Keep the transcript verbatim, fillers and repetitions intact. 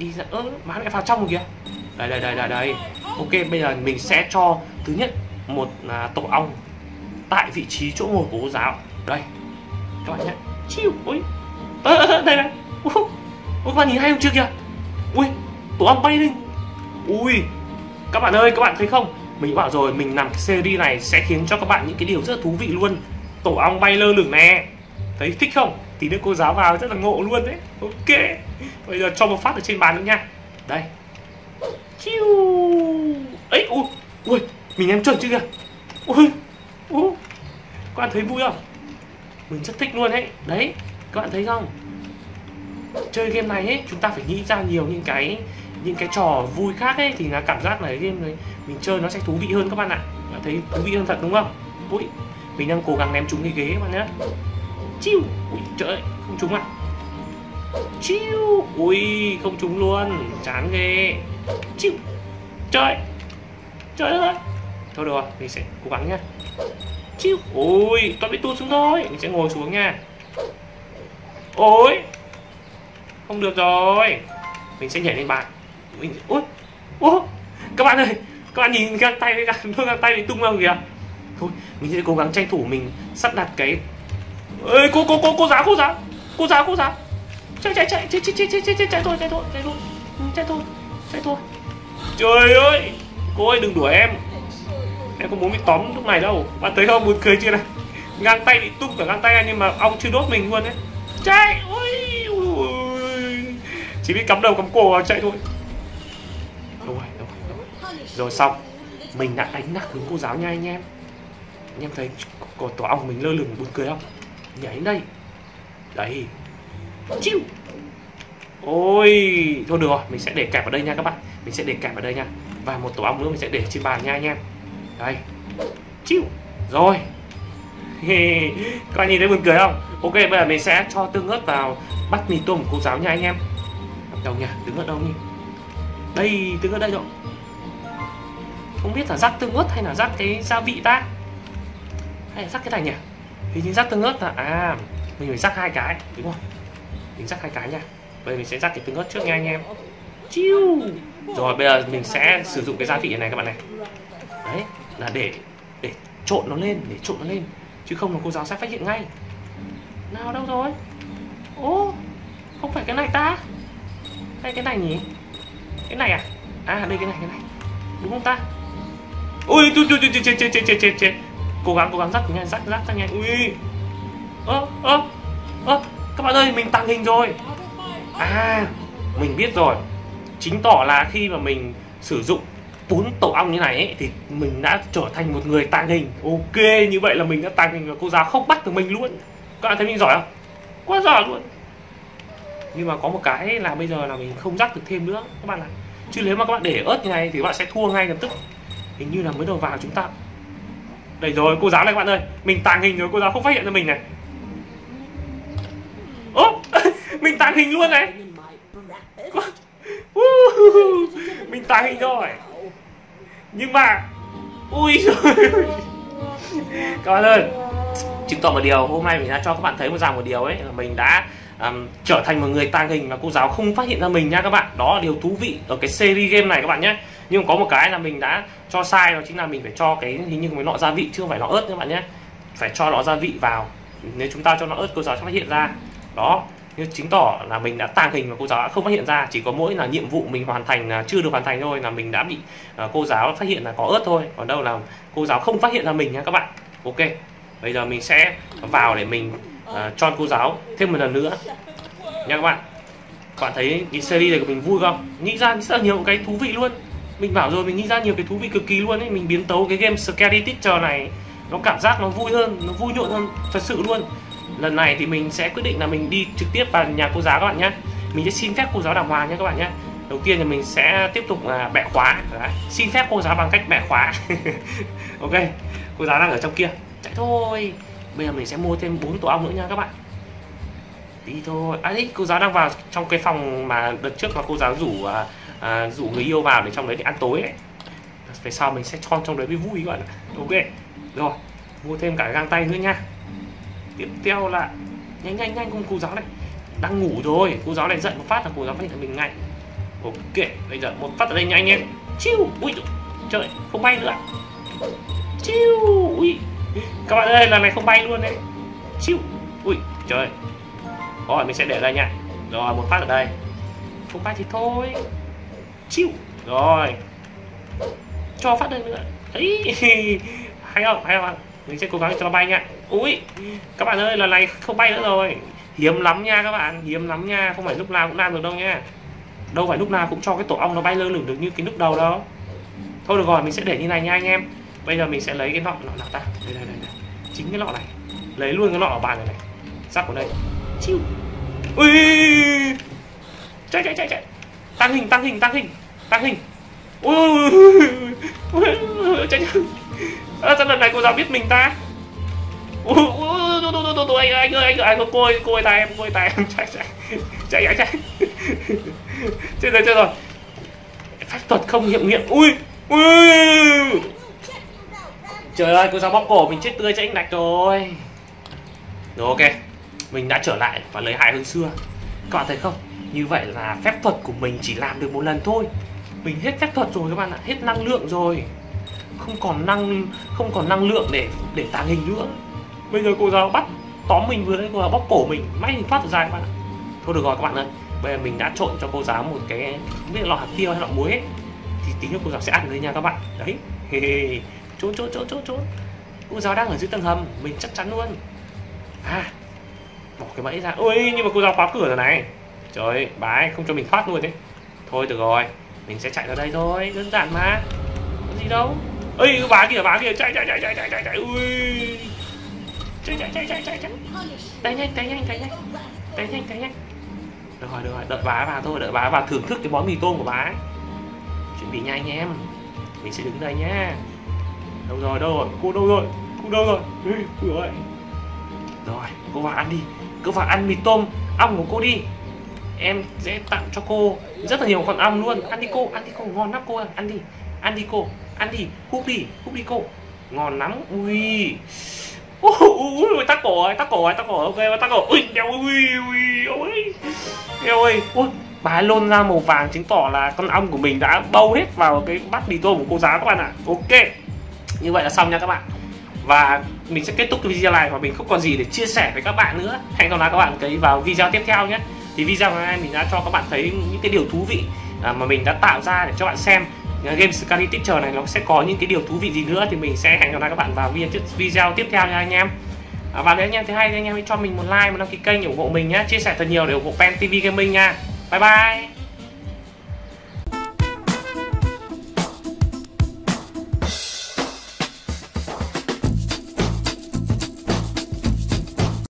đi ra, ơ má lại vào trong rồi kìa. Đây đây đây đây đây. Ok, bây giờ mình sẽ cho thứ nhất một à, tổ ong tại vị trí chỗ ngồi của cô giáo. Đây các bạn nhé. Chiu, ui, ơ à, à, đây này. Ui, các bạn nhìn hay không chưa kìa. Ui, tổ ong bay lên. Ui, các bạn ơi, các bạn thấy không? Mình bảo rồi, mình làm cái series này sẽ khiến cho các bạn những cái điều rất là thú vị luôn. Tổ ong bay lơ lửng nè, thấy thích không? Tí nữa cô giáo vào rất là ngộ luôn đấy. Ok, bây giờ cho một phát ở trên bàn nữa nha. Đây. Chiu. Ấy, ui, ui, mình em chuẩn chưa kìa. Ui, ui, các bạn thấy vui không? Mình rất thích luôn đấy. Đấy, các bạn thấy không? Chơi game này ấy, chúng ta phải nghĩ ra nhiều những cái những cái trò vui khác ấy, thì là cảm giác là cái game này mình chơi nó sẽ thú vị hơn các bạn ạ. Bạn thấy thú vị hơn thật đúng không? Ui, mình đang cố gắng ném trúng cái ghế các bạn nhé. Chiu, ui trời ơi, không trúng à? Chiu, ui không trúng luôn, chán ghê. Chiu, trời, trời ơi. Thôi được rồi, mình sẽ cố gắng nha. Chiu, ui, toàn bị tụt xuống thôi, mình sẽ ngồi xuống nha. Ôi, không được rồi, mình sẽ nhảy lên bàn. Mình ui, ui, các bạn ơi, các bạn nhìn găng tay với găng, găng tay bị tung vào kìa. Thôi, mình sẽ cố gắng tranh thủ mình sắp đặt cái. Ơi, cô cô cô cô giáo cô giáo cô giáo cô giáo chạy chạy chạy chạy chạy chạy chạy chạy chạy thôi chạy thôi chạy thôi chạy thôi chạy thôi. Trời ơi, cô ơi đừng đuổi em, em không muốn bị tóm lúc này đâu. Bạn thấy không, buồn cười chưa này, găng tay bị tung cả găng tay ra nhưng mà ong chưa đốt mình luôn đấy. Chạy, ui, ui, chỉ biết cắm đầu cắm cổ vào chạy thôi. Đâu rồi, đâu rồi, đâu rồi. Rồi xong, mình đã đánh nắc hướng cô giáo nha anh em. Anh em thấy có tổ ong mình lơ lửng buồn cười không? Nhảy đến đây. Đấy. Chiu. Ôi, thôi được rồi, mình sẽ để kẹp vào đây nha các bạn. Mình sẽ để kẹp vào đây nha. Và một tổ ong nữa mình sẽ để trên bàn nha anh em. Đây. Chiu. Rồi. Các bạn nhìn thấy buồn cười không? Ok, bây giờ mình sẽ cho tương ớt vào bát mì tôm của cô giáo nha anh em. Đâu nha, tương ớt đâu nhỉ? Đây, tương ớt đây rồi. Không biết là rắc tương ớt hay là rắc cái gia vị ta? Hay là rắc cái này nhỉ? Thì như rắc tương ớt là à mình phải rắc hai cái đúng không? Mình rắc hai cái nha. Bây giờ mình sẽ rắc cái tương ớt trước nha anh em. Chiu. Rồi bây giờ mình sẽ sử dụng cái gia vị này các bạn này. Đấy là để để trộn nó lên, để trộn nó lên, chứ không là cô giáo sẽ phát hiện ngay. Nào đâu rồi? Ô, không phải cái này ta? Hay cái này nhỉ? Cái này à? À đây cái này cái này. Đúng không ta? Ui chết chết chết chết chết chết chết chết. Cố gắng cố gắng rắc nhanh, rắc rắc ra nhanh. Ui. Ơ ơ ơ các bạn ơi, mình tàng hình rồi. À, mình biết rồi. Chính tỏ là khi mà mình sử dụng bốn tổ ong như này ấy, thì mình đã trở thành một người tàng hình. Ok, như vậy là mình đã tàng hình và cô giáo không bắt được mình luôn. Các bạn thấy mình giỏi không? Quá giỏi luôn. Nhưng mà có một cái là bây giờ là mình không rắc được thêm nữa các bạn ạ. Chứ nếu mà các bạn để ớt như này thì các bạn sẽ thua ngay lập tức. Hình như là mới đầu vào chúng ta. Đây rồi, cô giáo này các bạn ơi, mình tàng hình rồi, cô giáo không phát hiện ra mình này. Ố, mình tàng hình luôn này. Mình tàng hình rồi. Nhưng mà ui rồi. Các bạn ơi, chứng tỏ một điều, hôm nay mình đã cho các bạn thấy một rằng một điều ấy là mình đã um, trở thành một người tàng hình và cô giáo không phát hiện ra mình nha các bạn. Đó là điều thú vị ở cái series game này các bạn nhé. Nhưng có một cái là mình đã cho sai, đó chính là mình phải cho cái hình như cái lọ gia vị chứ không phải lọ ớt các bạn nhé. Phải cho lọ gia vị vào. Nếu chúng ta cho lọ ớt cô giáo sẽ phát hiện ra. Đó, nhưng chứng tỏ là mình đã tàng hình và cô giáo đã không phát hiện ra. Chỉ có mỗi là nhiệm vụ mình hoàn thành là chưa được hoàn thành thôi là mình đã bị uh, cô giáo phát hiện là có ớt thôi. Còn đâu là cô giáo không phát hiện ra mình nha các bạn. Ok, bây giờ mình sẽ vào để mình uh, cho cô giáo thêm một lần nữa nha các bạn. Các bạn thấy cái series này của mình vui không? Nghĩ ra rất là nhiều cái thú vị luôn. Mình bảo rồi, mình nghĩ ra nhiều cái thú vị cực kỳ luôn ấy. Mình biến tấu cái game Scary Teacher này nó cảm giác nó vui hơn, nó vui nhộn hơn thật sự luôn. Lần này thì mình sẽ quyết định là mình đi trực tiếp vào nhà cô giáo các bạn nhé. Mình sẽ xin phép cô giáo đàng hoàng nhé các bạn nhé. Đầu tiên là mình sẽ tiếp tục là bẻ khóa. Đấy. Xin phép cô giáo bằng cách bẻ khóa. Ok, cô giáo đang ở trong kia. Chạy thôi. Bây giờ mình sẽ mua thêm bốn tổ ong nữa nha các bạn. Đi thôi. À đấy, cô giáo đang vào trong cái phòng mà đợt trước là cô giáo rủ à, à, rủ người yêu vào để trong đấy để ăn tối ấy. Về sau mình sẽ cho trong đấy mới vui các bạn. Ok. Rồi, mua thêm cả găng tay nữa nha. Tiếp theo là nhanh nhanh nhanh cùng cô giáo này đang ngủ rồi, cô giáo này giận một phát là cô giáo phát hiện mình ngay. Ok, bây giờ một phát ở đây nha anh em. Chiu, ui trời, không bay nữa. Chiu, ui các bạn ơi, lần này không bay luôn đấy. Chiu, ui trời. Rồi mình sẽ để đây nha. Rồi một phát ở đây. Không bay thì thôi. Chiu, rồi cho phát đây nữa. Ấy, hay không, hay không? Mình sẽ cố gắng cho nó bay nha. Ui các bạn ơi, lần này không bay nữa rồi. Hiếm lắm nha các bạn, hiếm lắm nha, không phải lúc nào cũng làm được đâu nha. Đâu phải lúc nào cũng cho cái tổ ong nó bay lơ lửng được như cái lúc đầu đâu. Thôi được rồi, mình sẽ để như này nha anh em. Bây giờ mình sẽ lấy cái nọ nọ nào ta. Đây đây đây, đây. Chính cái nọ này. Lấy luôn cái nọ ở bàn này này. Rắc vào đây. Chiu. Ui! Chạy chạy chạy chạy. Tăng hình, tăng hình, tăng hình. Tăng hình. Ui ui ui. Chạy chạy. À, sao lần này cô giáo biết mình ta? Ui ui ui anh anh ơi, anh ơi, anh ơi, cô ơi, cô ơi tay em, cô ơi tay em. Chạy chạy. Chạy chạy chạy. Chết rồi, chết rồi. Phép thuật không hiệu nghiệm. Ui ui. Trời ơi, cô giáo bóp cổ mình chết tươi cho anh Đạch rồi. Rồi ok, mình đã trở lại và lấy hại hơn xưa. Các bạn thấy không? Như vậy là phép thuật của mình chỉ làm được một lần thôi. Mình hết phép thuật rồi các bạn ạ, hết năng lượng rồi. Không còn năng không còn năng lượng để để tàng hình nữa. Bây giờ cô giáo bắt tóm mình vừa đấy, cô giáo bóp cổ mình, may mình thoát được ra các bạn ạ. Thôi được rồi các bạn ơi, bây giờ mình đã trộn cho cô giáo một cái không biết lọ hạt tiêu hay lọ muối ấy. Thì tí nữa cô giáo sẽ ăn đấy nha các bạn. Đấy. Trốn trốn trốn trốn trốn. Cô giáo đang ở dưới tầng hầm, mình chắc chắn luôn. À, bỏ cái bẫy ra. Ôi nhưng mà cô giáo khóa cửa rồi này. Trời ơi, bà ấy không cho mình thoát luôn đấy. Thôi được rồi, mình sẽ chạy ra đây thôi, đơn giản mà. Có gì đâu. Ơi bà kìa, bà kìa, chạy chạy chạy chạy chạy chạy chạy. Ui. Chạy chạy chạy chạy chạy chạy. Đánh nhanh, đánh nhanh, đánh nhanh. Đánh nhanh, đánh nhanh. Được rồi, được rồi, đợi bà vào thôi, đợi bà vào thưởng thức cái món mì tôm của bà ấy. Chuẩn bị nha anh em. Mình sẽ đứng đây nhá. Đâu rồi, đâu rồi, cô đâu rồi, cô đâu rồi. Ui ơi. Rồi, cô vào ăn đi. Cô vào ăn mì tôm ong của cô đi. Em sẽ tặng cho cô rất là nhiều con ong luôn. Ăn đi cô, ăn đi cô, ngon lắm cô ơi. Ăn đi, ăn đi cô, ăn đi, húp đi, húp đi cô. Ngon lắm. Ui. Ui, ui, tắc cổ rồi, tắc cổ rồi, tắc cổ, ok, tắc cổ. Ui, đeo, ui, ui, ui. Đeo ơi, ui, bà ấy lôn ra màu vàng chứng tỏ là con ong của mình đã bâu hết vào cái bát mì tôm của cô giáo các bạn ạ. Ok. Như vậy là xong nha các bạn. Và mình sẽ kết thúc cái video này và mình không còn gì để chia sẻ với các bạn nữa. Hẹn gặp lại các bạn cái vào video tiếp theo nhé. Thì video này mình đã cho các bạn thấy những cái điều thú vị mà mình đã tạo ra để cho bạn xem. Game Scary Teacher này nó sẽ có những cái điều thú vị gì nữa thì mình sẽ hẹn gặp lại các bạn vào video tiếp theo nha anh em. À, và nếu anh em thấy hay thì anh em hãy cho mình một like, một đăng ký kênh ủng hộ mình nhé. Chia sẻ thật nhiều để ủng hộ Pen ti vi Gaming nha. Bye bye.